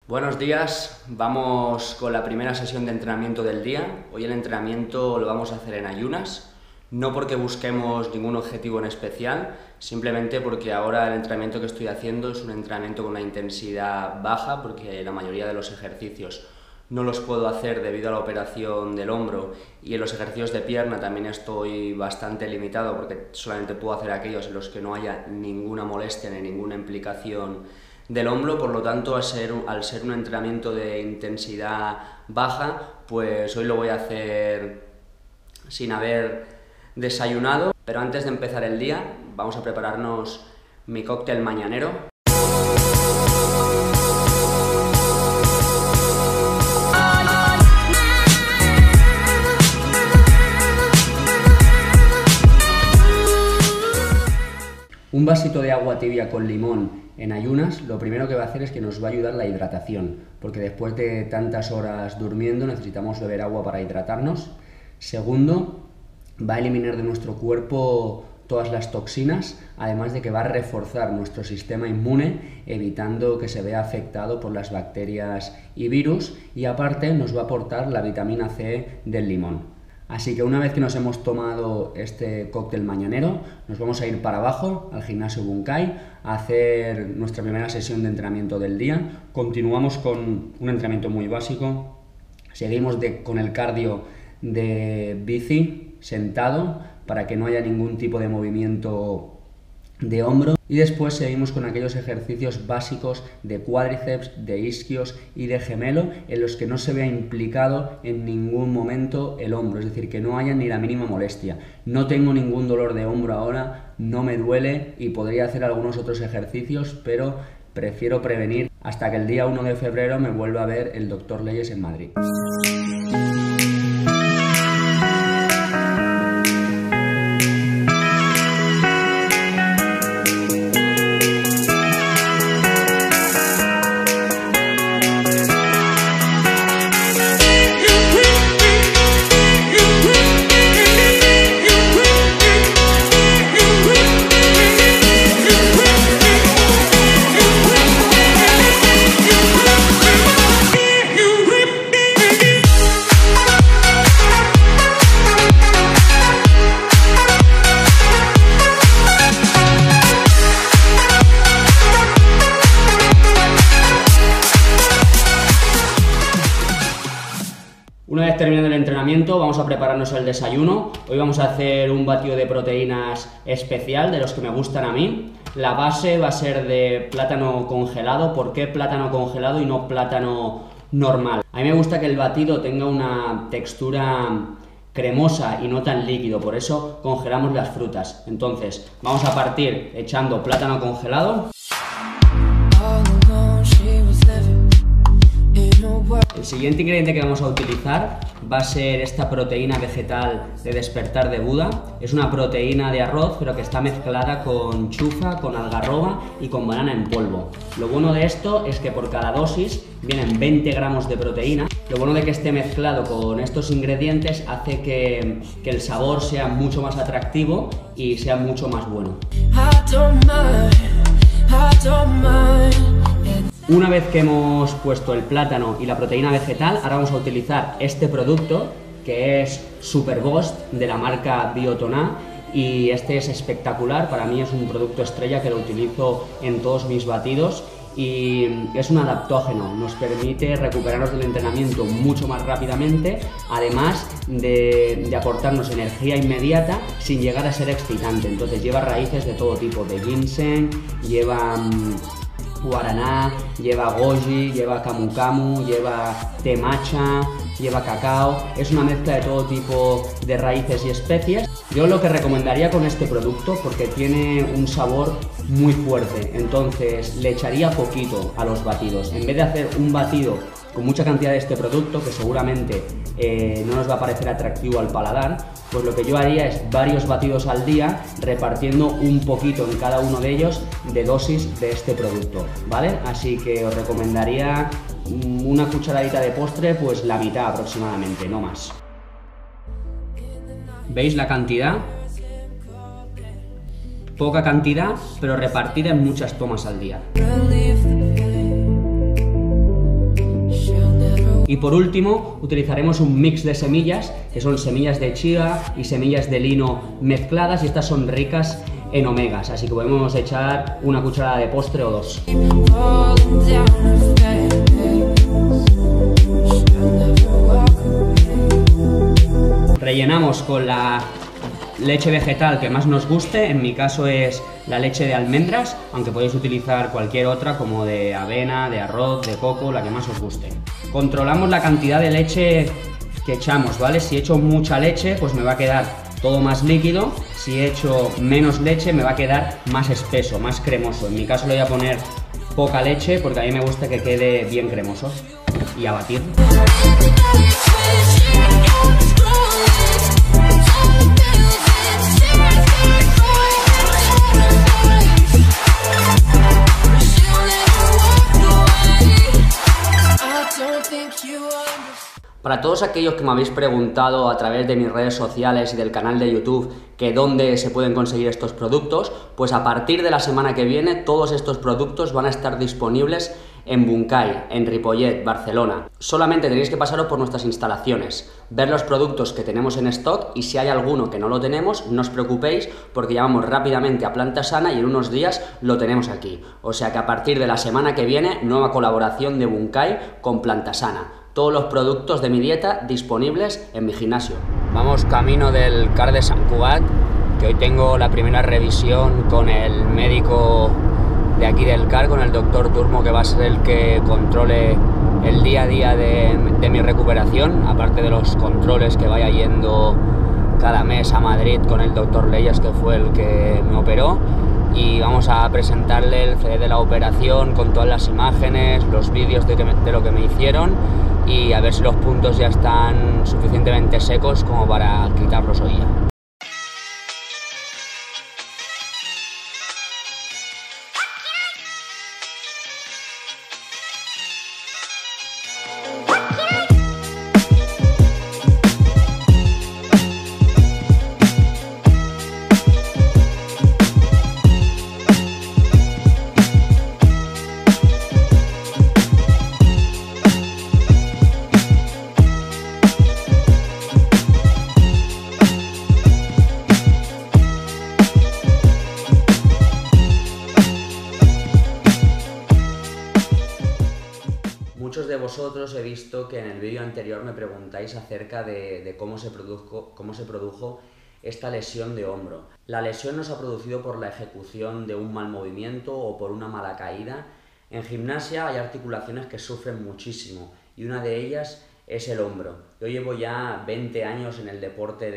Buenos días, vamos con la primera sesión de entrenamiento del día. Hoy el entrenamiento lo vamos a hacer en ayunas, no porque busquemos ningún objetivo en especial, simplemente porque ahora el entrenamiento que estoy haciendo es un entrenamiento con una intensidad baja, porque la mayoría de los ejercicios no los puedo hacer debido a la operación del hombro, y en los ejercicios de pierna también estoy bastante limitado porque solamente puedo hacer aquellos en los que no haya ninguna molestia ni ninguna implicación del hombro. Por lo tanto, al ser un entrenamiento de intensidad baja, pues hoy lo voy a hacer sin haber desayunado. Pero antes de empezar el día, vamos a prepararnos mi cóctel mañanero. Un vasito de agua tibia con limón en ayunas, lo primero que va a hacer es que nos va a ayudar la hidratación, porque después de tantas horas durmiendo necesitamos beber agua para hidratarnos. Segundo, va a eliminar de nuestro cuerpo todas las toxinas, además de que va a reforzar nuestro sistema inmune, evitando que se vea afectado por las bacterias y virus, y aparte nos va a aportar la vitamina C del limón. Así que una vez que nos hemos tomado este cóctel mañanero, nos vamos a ir para abajo al gimnasio Bunkai a hacer nuestra primera sesión de entrenamiento del día. Continuamos con un entrenamiento muy básico, seguimos con el cardio de bici sentado para que no haya ningún tipo de movimiento de hombro, y después seguimos con aquellos ejercicios básicos de cuádriceps, de isquios y de gemelo en los que no se vea implicado en ningún momento el hombro, es decir, que no haya ni la mínima molestia. No tengo ningún dolor de hombro ahora, no me duele y podría hacer algunos otros ejercicios, pero prefiero prevenir hasta que el día 1 de febrero me vuelva a ver el Dr. Leyes en Madrid. Una vez terminado el entrenamiento, vamos a prepararnos el desayuno. Hoy vamos a hacer un batido de proteínas especial, de los que me gustan a mí. La base va a ser de plátano congelado. ¿Por qué plátano congelado y no plátano normal? A mí me gusta que el batido tenga una textura cremosa y no tan líquido, por eso congelamos las frutas. Entonces, vamos a partir echando plátano congelado. El siguiente ingrediente que vamos a utilizar va a ser esta proteína vegetal de despertar de Buda. Es una proteína de arroz, pero que está mezclada con chufa, con algarroba y con banana en polvo. Lo bueno de esto es que por cada dosis vienen 20 gramos de proteína. Lo bueno de que esté mezclado con estos ingredientes hace que el sabor sea mucho más atractivo y sea mucho más bueno. Una vez que hemos puesto el plátano y la proteína vegetal, ahora vamos a utilizar este producto que es Super Boost de la marca Biotoná, y este es espectacular. Para mí es un producto estrella que lo utilizo en todos mis batidos y es un adaptógeno, nos permite recuperarnos del entrenamiento mucho más rápidamente, además de aportarnos energía inmediata sin llegar a ser excitante. Entonces lleva raíces de todo tipo, de ginseng, lleva guaraná, lleva goji, lleva camu camu, lleva té matcha, lleva cacao. Es una mezcla de todo tipo de raíces y especies. Yo lo que recomendaría con este producto, porque tiene un sabor muy fuerte, entonces le echaría poquito a los batidos. En vez de hacer un batido con mucha cantidad de este producto, que seguramente no nos va a parecer atractivo al paladar, pues lo que yo haría es varios batidos al día, repartiendo un poquito en cada uno de ellos de dosis de este producto, ¿vale? Así que os recomendaría una cucharadita de postre, pues la mitad aproximadamente, no más. ¿Veis la cantidad? Poca cantidad, pero repartida en muchas tomas al día. Y por último utilizaremos un mix de semillas, que son semillas de chía y semillas de lino mezcladas, y estas son ricas en omegas, así que podemos echar una cucharada de postre o dos. Rellenamos con la leche vegetal que más nos guste, en mi caso es la leche de almendras, aunque podéis utilizar cualquier otra como de avena, de arroz, de coco, la que más os guste. Controlamos la cantidad de leche que echamos, ¿vale? Si echo mucha leche, pues me va a quedar todo más líquido. Si echo menos leche, me va a quedar más espeso, más cremoso. En mi caso le voy a poner poca leche porque a mí me gusta que quede bien cremoso. Y a batir. Para todos aquellos que me habéis preguntado a través de mis redes sociales y del canal de YouTube que dónde se pueden conseguir estos productos, pues a partir de la semana que viene todos estos productos van a estar disponibles en Bunkai, en Ripollet, Barcelona. Solamente tenéis que pasaros por nuestras instalaciones, ver los productos que tenemos en stock, y si hay alguno que no lo tenemos, no os preocupéis porque llamamos rápidamente a Plantasana y en unos días lo tenemos aquí. O sea que a partir de la semana que viene, nueva colaboración de Bunkai con Plantasana. Todos los productos de mi dieta disponibles en mi gimnasio. Vamos camino del CAR de Sant Cugat, que hoy tengo la primera revisión con el médico de aquí del CAR, con el doctor Turmo, que va a ser el que controle el día a día de mi recuperación, aparte de los controles que vaya yendo cada mes a Madrid con el doctor Leyes, que fue el que me operó. Y vamos a presentarle el CD de la operación con todas las imágenes, los vídeos de lo que me hicieron, y a ver si los puntos ya están suficientemente secos como para quitarlos hoy ya. Muchos de vosotros he visto que en el vídeo anterior me preguntáis acerca de cómo se produjo esta lesión de hombro. La lesión no se ha producido por la ejecución de un mal movimiento o por una mala caída. En gimnasia hay articulaciones que sufren muchísimo y una de ellas es el hombro. Yo llevo ya 20 años en el deporte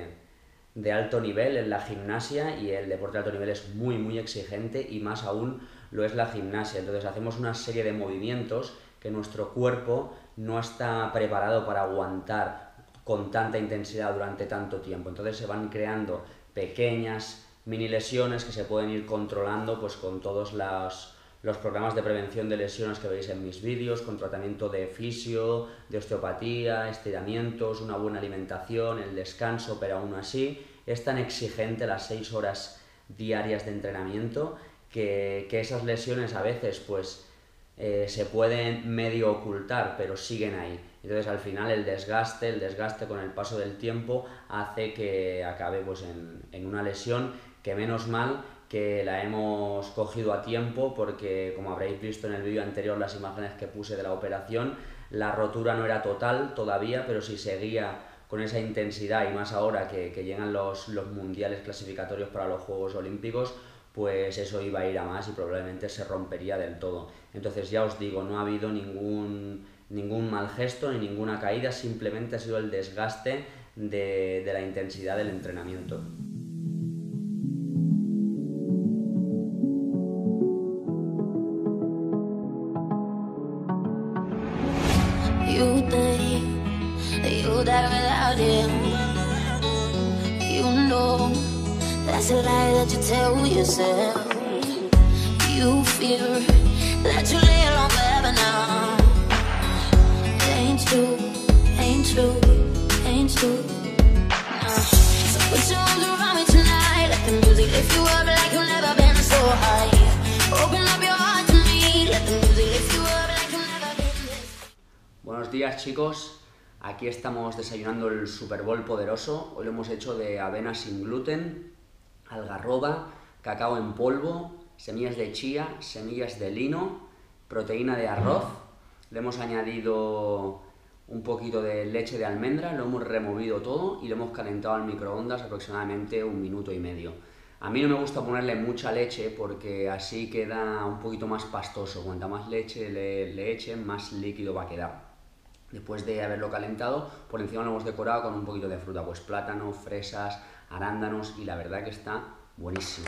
de alto nivel, en la gimnasia, y el deporte de alto nivel es muy exigente, y más aún lo es la gimnasia. Entonces hacemos una serie de movimientos que nuestro cuerpo no está preparado para aguantar con tanta intensidad durante tanto tiempo. Entonces se van creando pequeñas mini lesiones que se pueden ir controlando pues con todos los programas de prevención de lesiones que veis en mis vídeos, con tratamiento de fisio, de osteopatía, estiramientos, una buena alimentación, el descanso, pero aún así es tan exigente las 6 horas diarias de entrenamiento que esas lesiones a veces pues se pueden medio ocultar, pero siguen ahí. Entonces al final el desgaste con el paso del tiempo hace que acabe pues en una lesión que, menos mal que la hemos cogido a tiempo, porque como habréis visto en el vídeo anterior, las imágenes que puse de la operación, la rotura no era total todavía, pero si seguía con esa intensidad, y más ahora que llegan los mundiales clasificatorios para los Juegos Olímpicos, pues eso iba a ir a más y probablemente se rompería del todo. Entonces ya os digo, no ha habido ningún mal gesto ni ninguna caída, simplemente ha sido el desgaste de la intensidad del entrenamiento. That's a lie that you tell yourself. You fear that you lay alone forever now. Ain't true, ain't true, ain't true. No. So put your arms around me tonight. Let the music lift you up like you've never been so high. Open up your heart to me. Let the music lift you up like you've never been this. Buenos días. días, chicos. Aquí estamos desayunando el Super Bowl poderoso. Hoy lo hemos hecho de avena sin gluten, algarroba, cacao en polvo, semillas de chía, semillas de lino, proteína de arroz. Le hemos añadido un poquito de leche de almendra, lo hemos removido todo y lo hemos calentado al microondas aproximadamente 1 minuto y medio. A mí no me gusta ponerle mucha leche porque así queda un poquito más pastoso. Cuanta más leche le echen, más líquido va a quedar. Después de haberlo calentado, por encima lo hemos decorado con un poquito de fruta, pues plátano, fresas, arándanos, y la verdad que está buenísimo.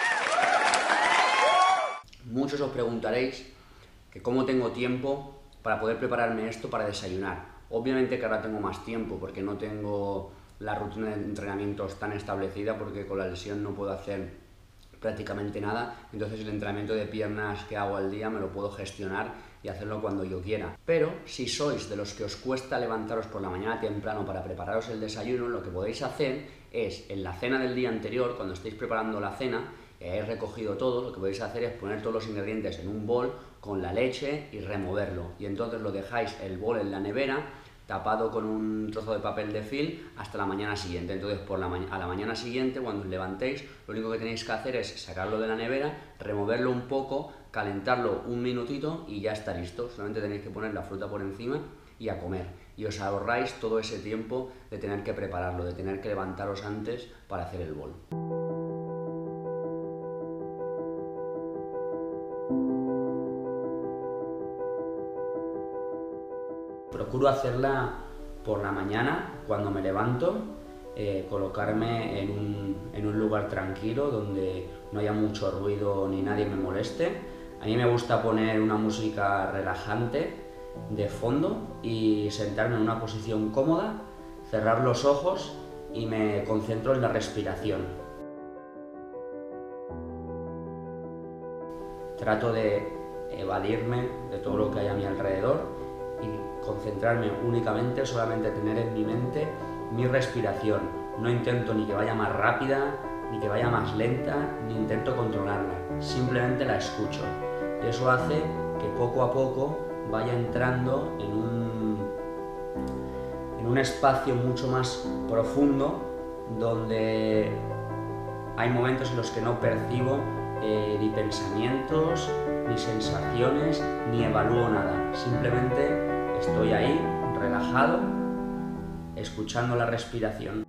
Muchos os preguntaréis que cómo tengo tiempo para poder prepararme esto para desayunar. Obviamente que ahora tengo más tiempo porque no tengo la rutina de entrenamientos tan establecida, porque con la lesión no puedo hacer prácticamente nada, entonces el entrenamiento de piernas que hago al día me lo puedo gestionar y hacerlo cuando yo quiera. Pero si sois de los que os cuesta levantaros por la mañana temprano para prepararos el desayuno, lo que podéis hacer es, en la cena del día anterior, cuando estéis preparando la cena y hayáis recogido todo, lo que podéis hacer es poner todos los ingredientes en un bol con la leche y removerlo, y entonces lo dejáis el bol en la nevera tapado con un trozo de papel de film hasta la mañana siguiente. Entonces a la mañana siguiente, cuando os levantéis, lo único que tenéis que hacer es sacarlo de la nevera, removerlo un poco, calentarlo 1 minutito y ya está listo. Solamente tenéis que poner la fruta por encima y a comer. Y os ahorráis todo ese tiempo de tener que prepararlo, de tener que levantaros antes para hacer el bol. Procuro hacerla por la mañana, cuando me levanto, colocarme en un lugar tranquilo donde no haya mucho ruido ni nadie me moleste. A mí me gusta poner una música relajante de fondo y sentarme en una posición cómoda, cerrar los ojos y me concentro en la respiración. Trato de evadirme de todo lo que hay a mi alrededor y concentrarme únicamente, solamente tener en mi mente mi respiración. No intento ni que vaya más rápida, ni que vaya más lenta, ni intento controlarla, simplemente la escucho. Y eso hace que poco a poco vaya entrando en un espacio mucho más profundo, donde hay momentos en los que no percibo ni pensamientos, ni sensaciones, ni evalúo nada. Simplemente estoy ahí, relajado, escuchando la respiración.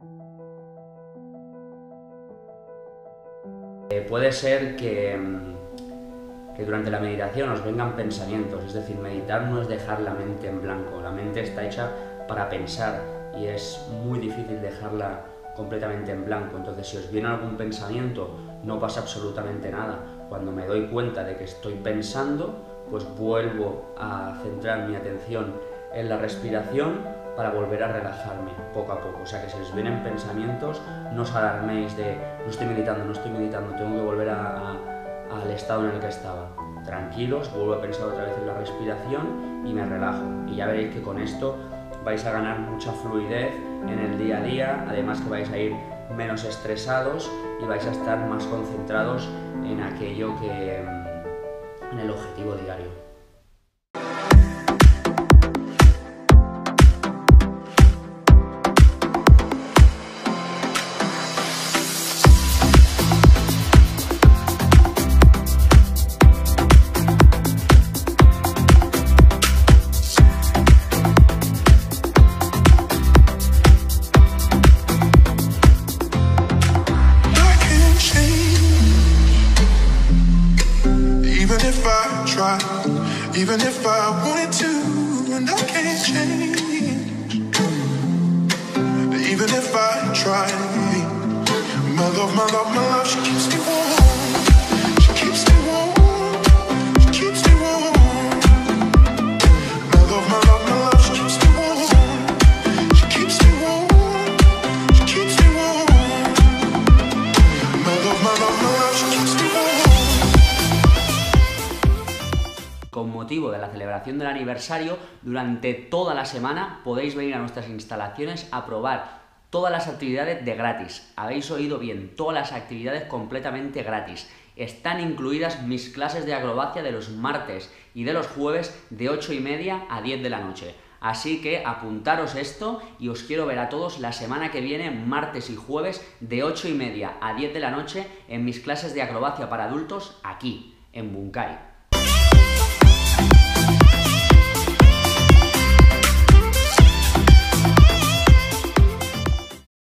Puede ser que durante la meditación os vengan pensamientos, es decir, meditar no es dejar la mente en blanco. La mente está hecha para pensar y es muy difícil dejarla completamente en blanco. Entonces, si os viene algún pensamiento, no pasa absolutamente nada. Cuando me doy cuenta de que estoy pensando, pues vuelvo a centrar mi atención en la respiración para volver a relajarme poco a poco. O sea que si os vienen pensamientos, no os alarméis de no estoy meditando, tengo que volver al estado en el que estaba. Tranquilos, vuelvo a pensar otra vez en la respiración y me relajo. Y ya veréis que con esto vais a ganar mucha fluidez en el día a día, además que vais a ir menos estresados y vais a estar más concentrados en aquello en el objetivo diario. Even if I wanted to, and I can't change. Even if I try, my love, she keeps me warm. She keeps me warm. She keeps me warm. My love, she keeps me warm. She keeps me warm. She keeps me warm. My love, she keeps me warm. Con motivo de la celebración del aniversario, durante toda la semana podéis venir a nuestras instalaciones a probar todas las actividades de gratis. Habéis oído bien, todas las actividades completamente gratis. están incluidas mis clases de acrobacia de los martes y de los jueves de 8:30 a 10 de la noche. Así que apuntaros esto y os quiero ver a todos la semana que viene, martes y jueves, de 8:30 a 10 de la noche en mis clases de acrobacia para adultos aquí, en Bunkai.